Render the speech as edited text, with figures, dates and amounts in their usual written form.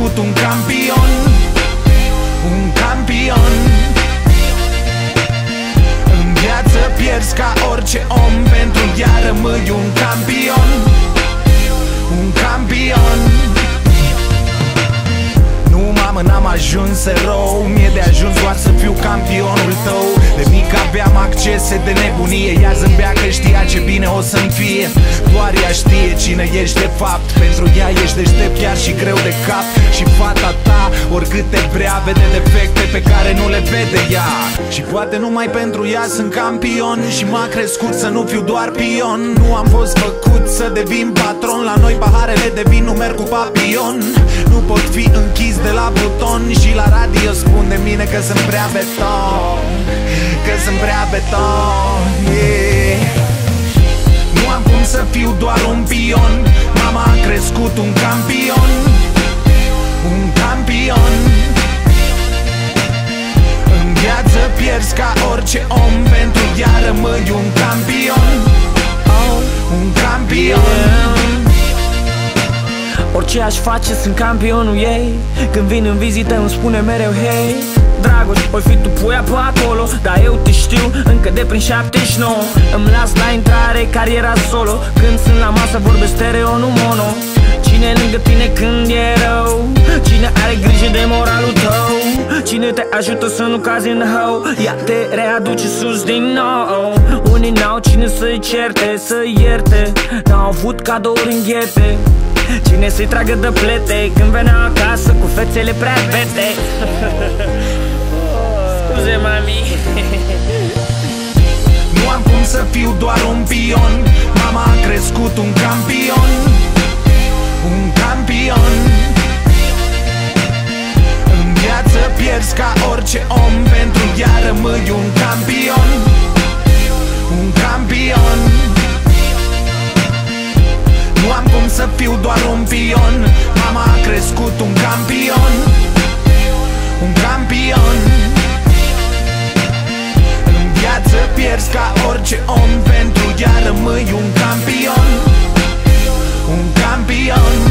crescut un campion. Un campion. În viață pierzi ca orice om, pentru ea rămâi un campion. Un campion. Nu, mamă, n-am ajuns erou, mi-e de ajuns doar să fiu campionul tău. De mic aveam accese de nebunie, ea zâmbea că știa ce bine o să-mi fie. Doar ea știe cine ești de fapt, pentru ea ești deștept chiar și greu de cap. Și fata ta, oricât te vrea, vede defecte pe care nu le vede ea. Și poate numai pentru ea sunt campion, și m-a crescut să nu fiu doar pion. Nu am fost făcut să devin patron, la noi paharele de vin nu merg cu papion. Nu pot fi închis de la buton, și la radio spun de mine că sunt prea beton. Că sunt prea beton, yeah. Nu am cum să fiu doar un pion, mama a crescut un campion. Un campion. În viață pierzi ca orice om, pentru ea rămâi un campion. Un campion. Orice aș face, sunt campionul ei. Când vin în vizită îmi spune mereu hei. Dragoș, oi fi tu puia pe acolo, dar eu te știu încă de prin 79. Îmi las la intrare cariera solo, când sunt la masă vorbesc stereo, nu mono. Cine e lângă tine când e rău? Cine are grijă de moralul tău? Cine te ajută să nu cazi în hău? Ea te readuce sus din nou. Unii n-au cine să-i certe, să-i ierte, n-au avut cadouri în ghete. Cine să-i tragă de plete când venea acasă cu fețele prea fete. Scuze, mami. Nu am cum să fiu doar un pion, mama a crescut un campion. Un campion. În viață pierzi ca orice om, pentru ea rămâi un campion. Un campion. Nu am cum să fiu doar un pion, mama a crescut un campion. Un campion. În viață pierzi ca orice om, pentru ea rămâi un campion. Un campion.